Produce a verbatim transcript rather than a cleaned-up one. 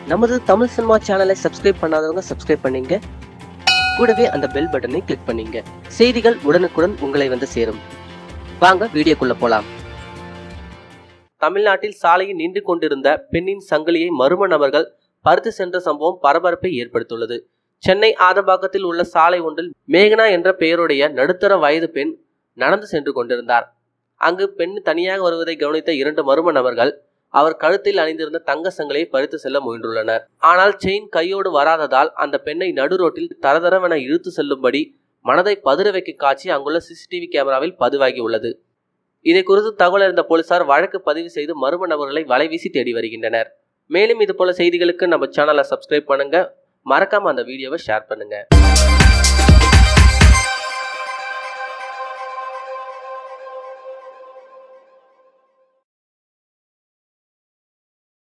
நமது தமிழ் சினிமா சேனலை சப்ஸ்கிரைப் பண்ணாதவங்க சப்ஸ்கிரைப் பண்ணீங்க, கூடவே அந்த பெல் பட்டனை கிளிக் பண்ணீங்க. செய்திகள் உடனுக்குடன் உங்களை வந்து சேரும். வாங்க வீடியோக்குள்ள போலாம். தமிழ்நாட்டில் சாலையில் நின்று கொண்டிருந்த பெண்ணின் சங்கிலியை மர்ம நபர்கள் பறித்து சென்ற சம்பவம் பரபரப்பை ஏற்படுத்தியுள்ளது. சென்னை ஆதம்பாக்கத்தில் உள்ள சாலை ஒன்றில் மேகனா என்ற பெயருடைய நடுத்தர வயது பெண் நடந்து சென்று கொண்டிருந்தார். அங்கு பெண் தனியாக வருவதை கவனித்த இரண்டு மர்ம நபர்கள் அவர் கழுத்தில் அணிந்திருந்த தங்க சங்கிலியை பறித்து செல்ல முயன்றுள்ளனர். ஆனால் செயின் கையோடு வராததால் அந்த பெண்ணை நடு ரோட்டில் தரதரவென இழுத்து செல்லும்படி மனதை பதற வைக்கும் காட்சி அங்குள்ள சிசிடிவி கேமராவில் பதிவாகி உள்ளது. இதை குறித்து தகவல் அறிந்த போலீசார் வழக்கு பதிவு செய்து மர்ம நபர்களை வலைவீசி தேடி வருகின்றனர். மேலும் இது போல செய்திகளுக்கு நம்ம சேனலை சப்ஸ்கிரைப் பண்ணுங்க, மறக்காம அந்த வீடியோவை ஷேர் பண்ணுங்க.